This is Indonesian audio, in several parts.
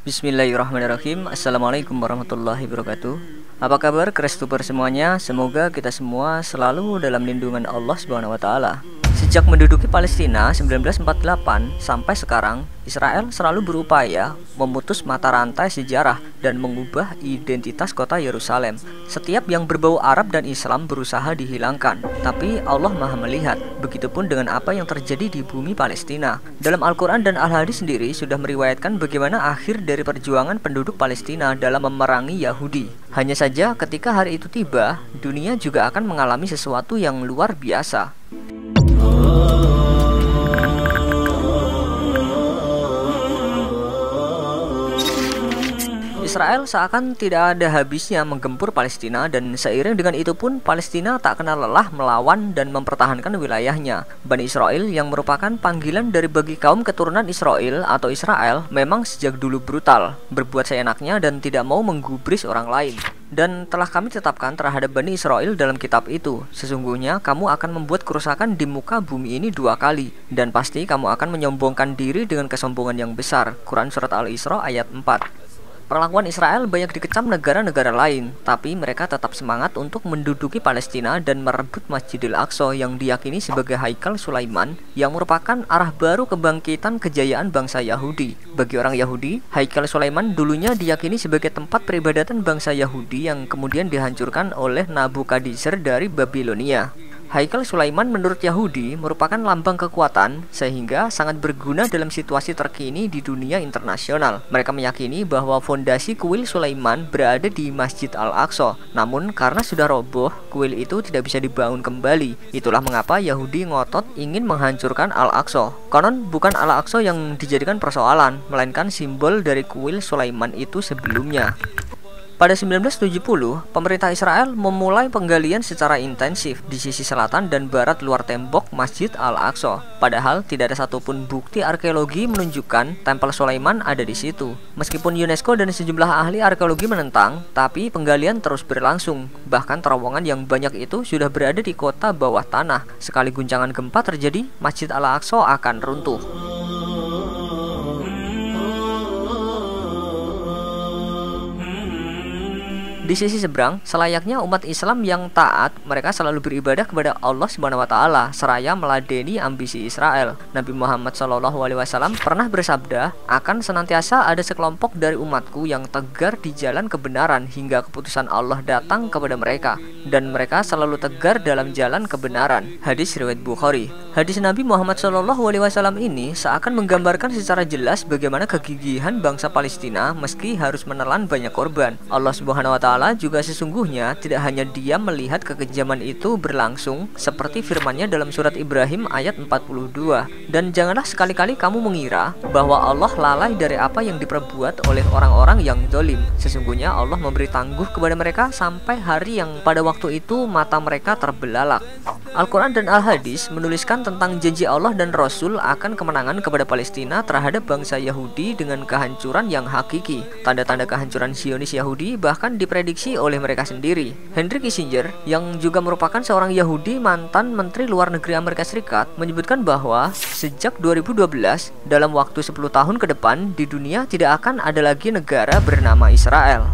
Bismillahirrahmanirrahim. Assalamualaikum warahmatullahi wabarakatuh. Apa kabar Kristuper semuanya? Semoga kita semua selalu dalam lindungan Allah Subhanahu wa taala. Sejak menduduki Palestina 1948 sampai sekarang, Israel selalu berupaya memutus mata rantai sejarah dan mengubah identitas kota Yerusalem. Setiap yang berbau Arab dan Islam berusaha dihilangkan, tapi Allah Maha melihat. Begitupun dengan apa yang terjadi di bumi Palestina. Dalam Al-Quran dan Al-Hadis sendiri sudah meriwayatkan bagaimana akhir dari perjuangan penduduk Palestina dalam memerangi Yahudi. Hanya saja ketika hari itu tiba, dunia juga akan mengalami sesuatu yang luar biasa. Israel seakan tidak ada habisnya menggempur Palestina, dan seiring dengan itu pun Palestina tak kenal lelah melawan dan mempertahankan wilayahnya. Bani Israel yang merupakan panggilan dari bagi kaum keturunan Israel atau Israel memang sejak dulu brutal, berbuat seenaknya dan tidak mau menggubris orang lain. Dan telah kami tetapkan terhadap Bani Israel dalam kitab itu, sesungguhnya kamu akan membuat kerusakan di muka bumi ini 2 kali, dan pasti kamu akan menyombongkan diri dengan kesombongan yang besar. Quran Surat Al-Isra ayat 4. Perlakuan Israel banyak dikecam negara-negara lain, tapi mereka tetap semangat untuk menduduki Palestina dan merebut Masjidil Aqsa yang diyakini sebagai Haikal Sulaiman, yang merupakan arah baru kebangkitan kejayaan bangsa Yahudi. Bagi orang Yahudi, Haikal Sulaiman dulunya diyakini sebagai tempat peribadatan bangsa Yahudi yang kemudian dihancurkan oleh Nabukadnezar dari Babilonia. Haikal Sulaiman menurut Yahudi merupakan lambang kekuatan, sehingga sangat berguna dalam situasi terkini di dunia internasional. Mereka meyakini bahwa fondasi kuil Sulaiman berada di Masjid Al-Aqsa. Namun karena sudah roboh, kuil itu tidak bisa dibangun kembali. Itulah mengapa Yahudi ngotot ingin menghancurkan Al-Aqsa. Konon bukan Al-Aqsa yang dijadikan persoalan, melainkan simbol dari kuil Sulaiman itu sebelumnya. Pada 1970, pemerintah Israel memulai penggalian secara intensif di sisi selatan dan barat luar tembok Masjid Al-Aqsa. Padahal tidak ada satupun bukti arkeologi menunjukkan Tempel Sulaiman ada di situ. Meskipun UNESCO dan sejumlah ahli arkeologi menentang, tapi penggalian terus berlangsung. Bahkan terowongan yang banyak itu sudah berada di kota bawah tanah. Sekali guncangan gempa terjadi, Masjid Al-Aqsa akan runtuh. Di sisi seberang, selayaknya umat Islam yang taat, mereka selalu beribadah kepada Allah Subhanahu wa taala seraya meladeni ambisi Israel. Nabi Muhammad SAW pernah bersabda, "Akan senantiasa ada sekelompok dari umatku yang tegar di jalan kebenaran hingga keputusan Allah datang kepada mereka, dan mereka selalu tegar dalam jalan kebenaran." Hadis riwayat Bukhari. Hadis Nabi Muhammad SAW ini seakan menggambarkan secara jelas bagaimana kegigihan bangsa Palestina meski harus menelan banyak korban. Allah Subhanahu wa taala juga sesungguhnya tidak hanya diam melihat kekejaman itu berlangsung, seperti firman-Nya dalam surat Ibrahim ayat 42. Dan janganlah sekali-kali kamu mengira bahwa Allah lalai dari apa yang diperbuat oleh orang-orang yang zalim. Sesungguhnya Allah memberi tangguh kepada mereka sampai hari yang pada waktu itu mata mereka terbelalak. Al-Quran dan Al-Hadis menuliskan tentang janji Allah dan Rasul akan kemenangan kepada Palestina terhadap bangsa Yahudi dengan kehancuran yang hakiki. Tanda-tanda kehancuran Zionis Yahudi bahkan diprediksi oleh mereka sendiri. Henry Kissinger, yang juga merupakan seorang Yahudi mantan Menteri Luar Negeri Amerika Serikat, menyebutkan bahwa sejak 2012, dalam waktu 10 tahun ke depan, di dunia tidak akan ada lagi negara bernama Israel.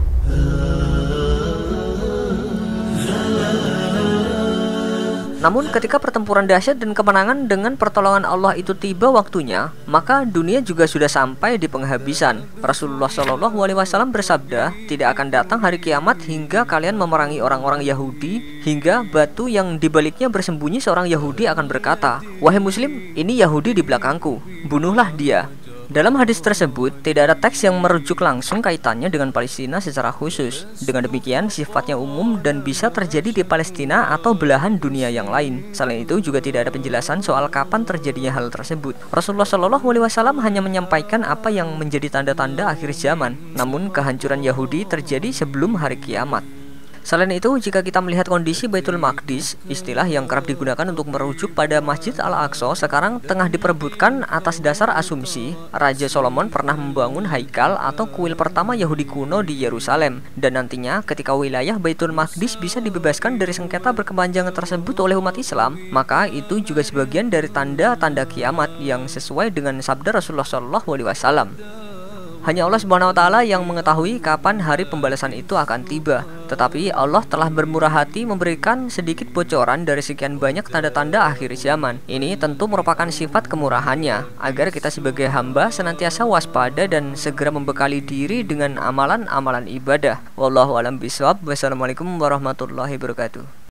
Namun ketika pertempuran dahsyat dan kemenangan dengan pertolongan Allah itu tiba waktunya, maka dunia juga sudah sampai di penghabisan. Rasulullah SAW bersabda, tidak akan datang hari kiamat hingga kalian memerangi orang-orang Yahudi, hingga batu yang dibaliknya bersembunyi seorang Yahudi akan berkata, "Wahai Muslim, ini Yahudi di belakangku, bunuhlah dia." Dalam hadis tersebut, tidak ada teks yang merujuk langsung kaitannya dengan Palestina secara khusus. Dengan demikian, sifatnya umum dan bisa terjadi di Palestina atau belahan dunia yang lain. Selain itu, juga tidak ada penjelasan soal kapan terjadinya hal tersebut. Rasulullah SAW hanya menyampaikan apa yang menjadi tanda-tanda akhir zaman. Namun, kehancuran Yahudi terjadi sebelum hari kiamat. Selain itu, jika kita melihat kondisi Baitul Maqdis, istilah yang kerap digunakan untuk merujuk pada Masjid Al-Aqsa sekarang tengah diperebutkan atas dasar asumsi Raja Solomon pernah membangun haikal atau kuil pertama Yahudi kuno di Yerusalem, dan nantinya ketika wilayah Baitul Maqdis bisa dibebaskan dari sengketa berkepanjangan tersebut oleh umat Islam, maka itu juga sebagian dari tanda-tanda kiamat yang sesuai dengan sabda Rasulullah SAW. Hanya Allah Subhanahu wa taala yang mengetahui kapan hari pembalasan itu akan tiba. Tetapi Allah telah bermurah hati memberikan sedikit bocoran dari sekian banyak tanda-tanda akhir zaman. Ini tentu merupakan sifat kemurahannya, agar kita sebagai hamba senantiasa waspada dan segera membekali diri dengan amalan-amalan ibadah. Wallahu a'lam bishawab. Wassalamualaikum warahmatullahi wabarakatuh.